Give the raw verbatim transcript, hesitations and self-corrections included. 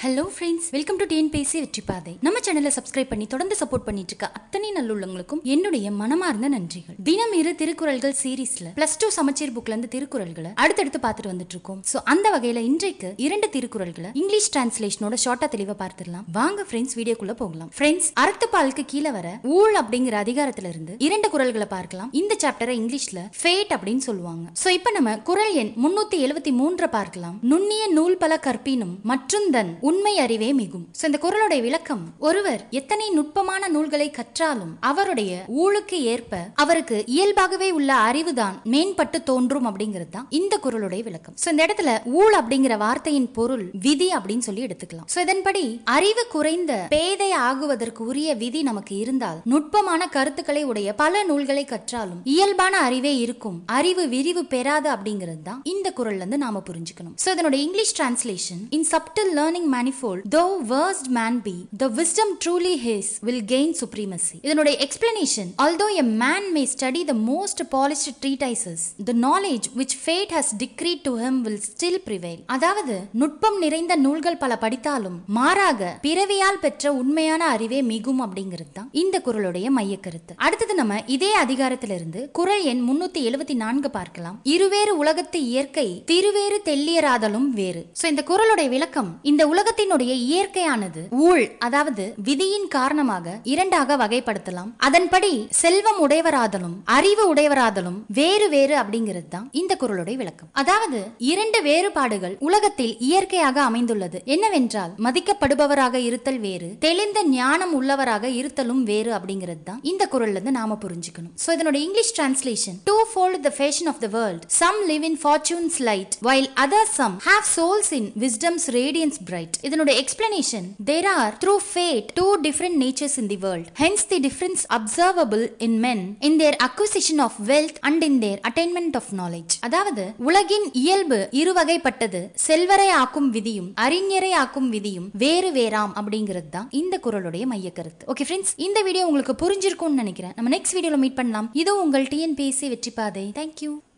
Hello friends, welcome to Tnpsc Vetripaadhai. நம்ம சேனலை subscribe பண்ணி தொடர்ந்து சப்போர்ட் பண்ணிட்டு இருக்க அத்தனை நல்லுள்ளங்களுக்கும் என்னுடைய மனமார்ந்த நன்றிகள். தினம் இரு திருக்குறள்கள் சீரீஸ்ல பிளஸ் டூ சமச்சீர் புக்ல இருந்து திருக்குறள்களை அடுத்தடுத்து பார்த்துட்டு வந்துட்டு இருக்கோம். சோ அந்த வகையில இன்றைக்கு இரண்டு திருக்குறள்களை இங்கிலீஷ் டிரான்ஸ்லேஷனோட ஷார்ட்டா தெளிவா பார்த்துடலாம். வாங்க ஃப்ரெண்ட்ஸ் வீடியோக்குள்ள போகலாம். ஃப்ரெண்ட்ஸ், அறத்துப்பாலுக்கு கீழே வர ஊழ் அப்படிங்கிற அதிகாரத்துல இருந்து இரண்டு குறள்களை பார்க்கலாம். இந்த சாப்டரை இங்கிலீஷ்ல ஃபேட் அப்படின்னு சொல்லுவாங்க. சோ இப்போ நம்ம குறள் எண் முன்னூத்தி எழுபத்தி மூன்று பார்க்கலாம். நுண்ணிய நூல் பல கற்பினும் மற்றும் தன் உண்மை அறிவே மிகும். இந்த குறளுடைய விளக்கம், ஒருவர் எத்தனை நுட்பமான நூல்களை கற்றாலும் அவருடைய ஊழுக்கு ஏற்ப அவருக்கு இயல்பாகவே உள்ள அறிவுதான் மேம்பட்டு தோன்றும் அப்படிங்கிறது தான் இந்த குறளுடைய விளக்கம். இந்த இடத்துல ஊழ் அப்படிங்கிற வார்த்தையின் பொருள் விதி அப்படின்னு சொல்லி எடுத்துக்கலாம். இதன்படி அறிவு குறைந்த பேதை ஆகுவதற்கு உரிய விதி நமக்கு இருந்தால் நுட்பமான கருத்துக்களை உடைய பல நூல்களை கற்றாலும் இயல்பான அறிவே இருக்கும், அறிவு விரிவு பெறாது அப்படிங்கிறது தான் இந்த குறள்ல இருந்து நாம புரிஞ்சுக்கணும். இதனுடைய English translation, in subtle learning manifold, though versed man be, the wisdom truly his will gain supremacy. இதனுடைய explanation, although a man may study the most polished treatises, the knowledge which fate has decreed to him will still prevail. அதாவது நுட்பம் நிறைந்த நூல்கள் பல படித்தாலும் மாறாக பிறவியால் பெற்ற உண்மையான அறிவே மிகும் அப்படிங்கிறது தான் இந்த குறளுடைய மைய கருத்து. அடுத்தது நம்ம இதே அதிகாரத்திலிருந்து குறள் எண் முன்னூத்தி எழுபத்தி நான்கு பார்க்கலாம். இருவேறு உலகத்து இயற்கை திருவேறு தெல்லியராதலும் வேறு. சோ இந்த குறளுடைய விளக்கம், இந்த உலகத்தினுடைய இயற்கையானது ஊழ் அதாவது விதியின் காரணமாக இரண்டாக வகைப்படுத்தலாம். அதன்படி செல்வம் உடையவராதலும் அறிவு உடையவராதலும் வேறு வேறு அப்படிங்கிறது தான் இந்த குறளுடைய விளக்கம். அதாவது இரண்டு வேறுபாடுகள் உலகத்தில் இயற்கையாக அமைந்துள்ளது. என்னவென்றால் மதிக்கப்படுபவராக இருத்தல் வேறு, தெளிந்த ஞானம் உள்ளவராக இருத்தலும் வேறு அப்படிங்கிறது தான் இந்த குறள்ல இருந்து நாம புரிஞ்சுக்கணும். சோ இதனுடைய English translation, two fold the fashion of the world, some live in fortune's light while others some have souls in wisdom's radiance bright. இதனுடைய explanation, there are through fate two different natures in the world, hence the difference observable in men in their acquisition of wealth and in their attainment of knowledge. அதாவது உலகின் இயல்பு இருவகைப்பட்டது, செல்வரை ஆக்கும் விதியும் அறிஞரை ஆக்கும் விதியும் வேறு வேறாம் அப்படிங்கிறது தான் இந்த குறளுடைய மைய கருத்து. ஓகே ஃப்ரெண்ட்ஸ், இந்த வீடியோ உங்களுக்கு புரிஞ்சிருக்கும்னு நினைக்கிறேன். நம்ம நெக்ஸ்ட் வீடியோல மீட் பண்ணலாம். இது உங்கள் டிஎன்பிஎஸ்சி வெற்றி பாதை. தேங்க்யூ.